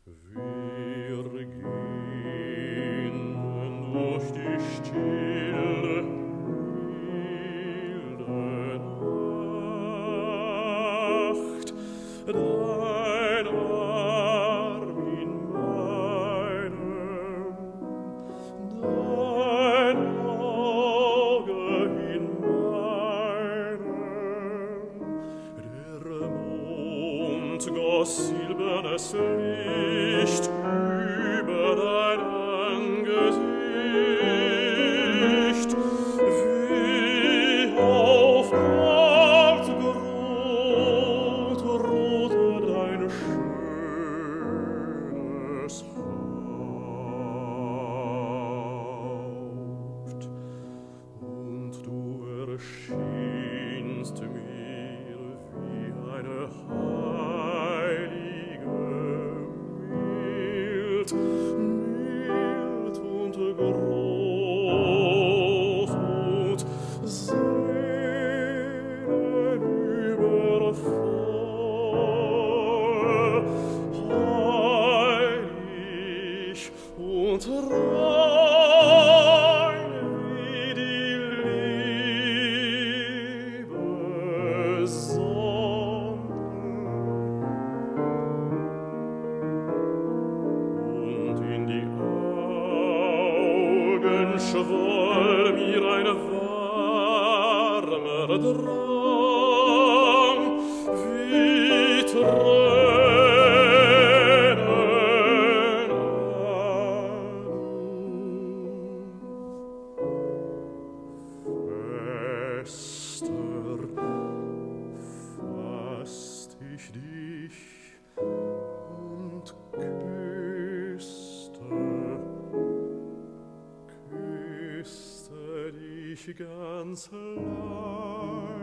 Wir gehen durch die stille, milde Nacht, dein Arm in meinem, dein Auge in meinem, der Mond goss silbernes Licht über dein Angesicht, wie auf Nachtgrund ruhte dein schönes Haupt, und du erschienst mir wie eine heilige, mild und groß und seelenübervoll, heilig und rein wie die Liebessonne. Und in die Augen schwoll mir ein warmer Drang, wie Tränen fester fasst ich dich und küsste dich ganz lang.